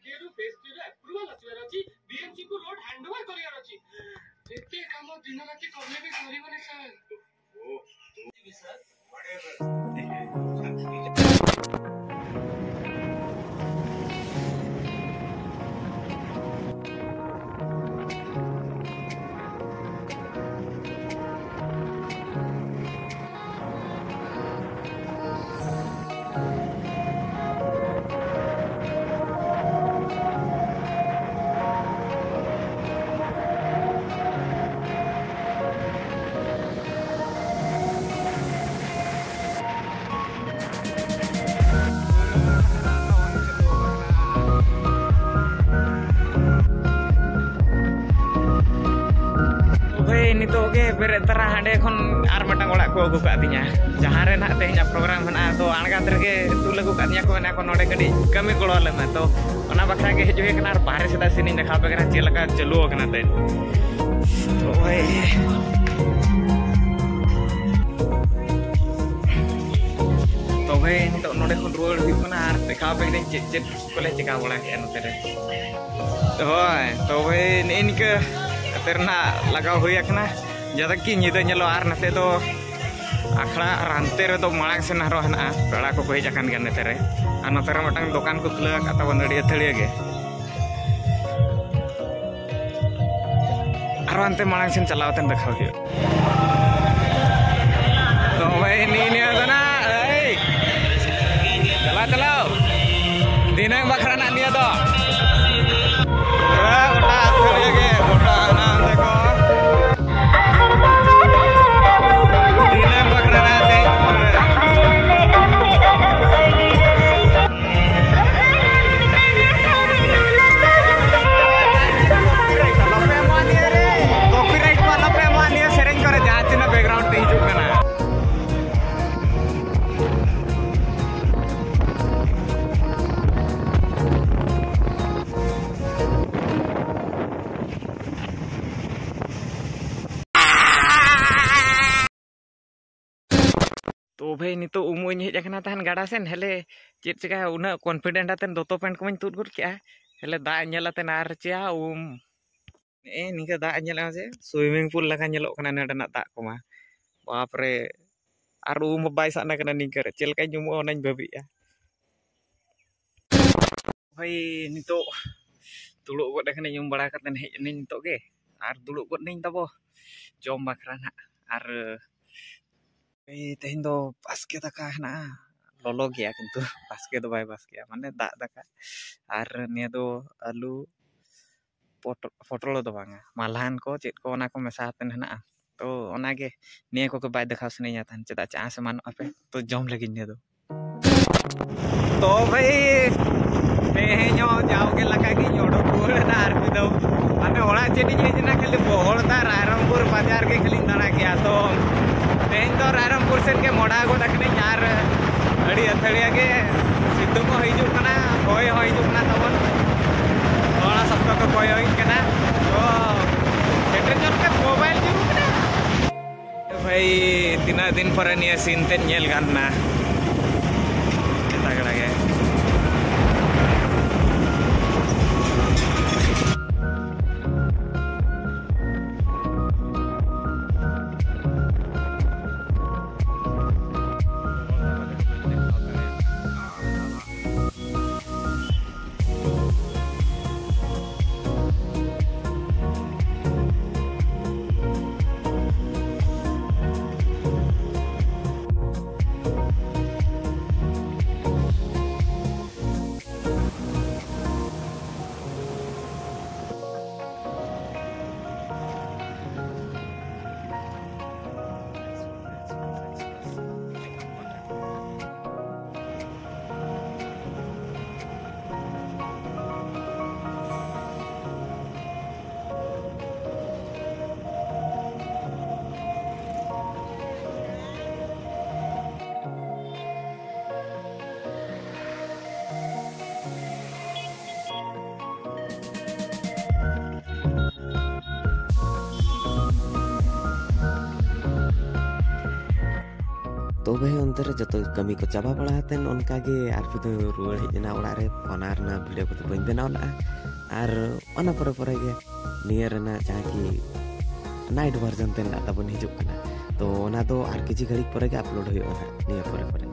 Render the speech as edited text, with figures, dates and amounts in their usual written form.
Beres terah hande kon ar matang orak ko agu ka tinya jahan re nak tehnya program hana to angat terge tu lagu ka tinya ko na ko node kadi kami golo le ma to ona bakra ge hejue kana ar bahare seda sini dekha pe kana chelaka chalu kana te to bhai ni to node kon ruar di kana ar dekha pe ni chet kole cheka bola ke note re hoy to bhai ni ke terna lagao hoya kana jada ki nyida nyelo ar nate to akhla rante re to malang sen haro hana pela ko hej akan gan nete re an note re matang dokan ko khulak ata bandadi athali ge aro ante malang sen chalawten dekhaw hu to bhai ni adana ei chala dinang bakra na niya to gota athali ge gota na deko तो भाई नितो उमुन hedge आकना तहन गाड़ा सेन हेले चेत चिका उना confident आतेन दोतो paint को तुद good क्या हेले दा नेलातेन आर चिया निका दा नेला से स्विमिंग पूल लगा नेलो कना नेडना दा कोमा बाप रे आर बाय साना कना निकर चेलका जुमो ओनाñ भाबिया भाई नितो दुड़ुब गड कना जुम बड़ा कतेन हेज नि नितो गे आर दुड़ुब गड निñ तबो जम बाखरा ना आर तेहन दो बास्के दाका है ना ललो गया किंतु बास्के दो बाय बास्के माने दा दाका आर ने दो आलू पोटल दो बांगा मालहान को चेत को ओना को मेसा हतन हना तो ओना गे ने को बाय देखा सनेया तन चेदा चा से मान अपे तो जम लगी ने दो तो भाई तेहेño जाओगे लगा की जोड़ो पूरे ना आर भी दो माने ओड़ा चेनी जेना खाली बोहड़ता रायरंगपुर बाजार के खाली दाना गया तो तेहन तो रायरंगपुर सेन के मोड़ा गो दखने यार अड़ी अथड़िया के सिद्धू को हिजू कना कोई हो हिजू कना तबन थोड़ा सब को कोई हो कना तो सेटर जन के मोबाइल जरू कना भाई तीना दिन पर निया सीन ते नेल गाना तगड़ा गे तो भाई अंतर जो कमी को चाबा पड़ा उनका रुआड़ हजना ओड़ा रे वीडियो को बन बनाव और परे नियर जहाँ कि नाइट वर्जन ते तबन हिजुक तो किसी घड़ी पर अपलोड हो नियर परे